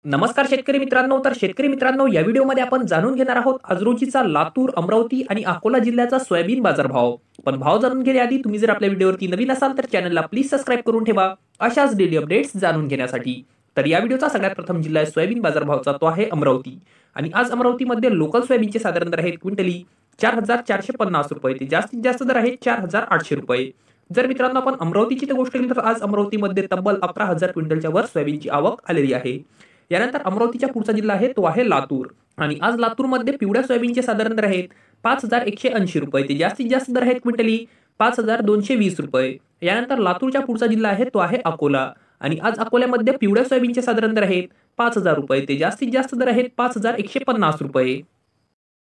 नमस्कार शेतकरी मित्रांनो. या व्हिडिओमध्ये आपण जाणून घेणार आहोत आज रोजीचा लातूर, अमरावती आणि अकोला जिल्ह्याचा सोयाबीन बाजारभाव. पण भाव जाणून घेण्याआधी तुम्ही जर आपल्या व्हिडिओवरती नवीन असाल तर चॅनलला प्लीज सबस्क्राईब करून ठेवा अशाच डेली अपडेट्स जाणून घेण्यासाठी. तर या व्हिडिओचा सगळ्यात प्रथम जिल्हा आहे सोयाबीन बाजारभावाचा, तो आहे अमरावती. आणि आज अमरावतीमध्ये लोकल सोयाबीनचे साधारण दर आहेत क्विंटली 4,450 रुपये ते जास्तीत जास्त दर आहे 4,800 रुपये. जर मित्रांनो आपण अमरावतीची गोष्ट केली तर आज अमरावतीमध्ये तब्बल 11,000 क्विंटलच्या वर सोयाबीनची आवक आलेली आहे. यानंतर अमरावतीच्या पुढचा जिल्हा आहे तो आहे लातूर. आणि आज लातूरमध्ये पिवळ्या सोयाबीनचे साधारण दर आहेत 5,180 रुपये ते जास्तीत जास्त दर आहेत क्विंटली 5,220 रुपये. यानंतर लातूरच्या पुढचा जिल्हा आहे तो आहे अकोला. आणि आज अकोल्यामध्ये पिवळ्या सोयाबीनचे साधारण दर आहेत 5,000 रुपये ते जास्तीत जास्त दर आहेत 5,150 रुपये.